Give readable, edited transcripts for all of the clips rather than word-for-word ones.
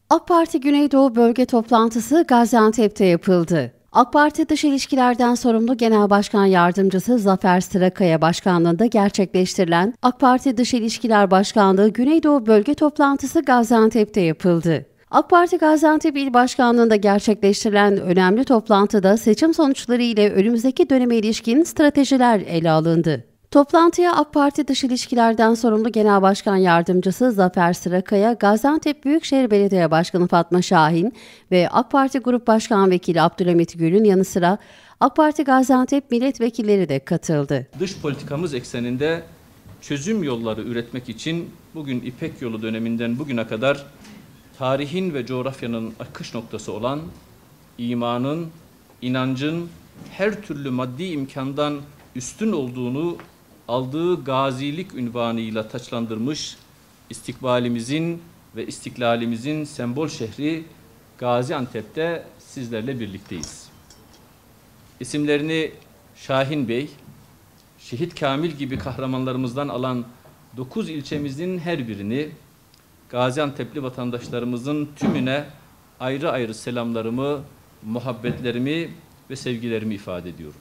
AK Parti Güneydoğu Bölge toplantısı Gaziantep'te yapıldı. AK Parti Dış İlişkilerden sorumlu Genel Başkan Yardımcısı Zafer Sırakaya başkanlığında gerçekleştirilen AK Parti Dış İlişkiler Başkanlığı Güneydoğu Bölge toplantısı Gaziantep'te yapıldı. AK Parti Gaziantep İl Başkanlığı'nda gerçekleştirilen önemli toplantıda seçim sonuçları ile önümüzdeki döneme ilişkin stratejiler ele alındı. Toplantıya AK Parti Dış İlişkilerden sorumlu Genel Başkan Yardımcısı Zafer Sırakaya, Gaziantep Büyükşehir Belediye Başkanı Fatma Şahin ve AK Parti Grup Başkan Vekili Abdülhamit Gül'ün yanı sıra AK Parti Gaziantep milletvekilleri de katıldı. Dış politikamız ekseninde çözüm yolları üretmek için bugün İpek Yolu döneminden bugüne kadar tarihin ve coğrafyanın akış noktası olan imanın, inancın her türlü maddi imkandan üstün olduğunu aldığı gazilik unvanıyla taçlandırmış istikbalimizin ve istiklalimizin sembol şehri Gaziantep'te sizlerle birlikteyiz. İsimlerini Şahin Bey, Şehit Kamil gibi kahramanlarımızdan alan 9 ilçemizin her birini Gaziantep'li vatandaşlarımızın tümüne ayrı ayrı selamlarımı, muhabbetlerimi ve sevgilerimi ifade ediyorum.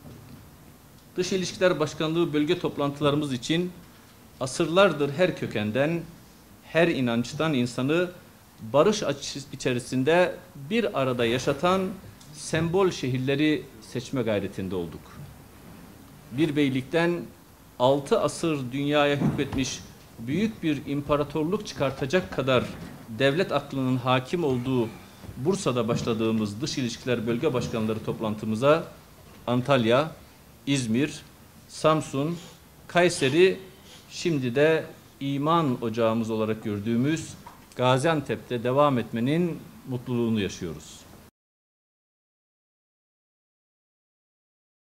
Dış İlişkiler Başkanlığı bölge toplantılarımız için asırlardır her kökenden, her inançtan insanı barış içerisinde bir arada yaşatan sembol şehirleri seçme gayretinde olduk. Bir beylikten 6 asır dünyaya hükmetmiş büyük bir imparatorluk çıkartacak kadar devlet aklının hakim olduğu Bursa'da başladığımız Dış İlişkiler Bölge Başkanları toplantımıza Antalya, İzmir, Samsun, Kayseri, şimdi de iman ocağımız olarak gördüğümüz Gaziantep'te devam etmenin mutluluğunu yaşıyoruz.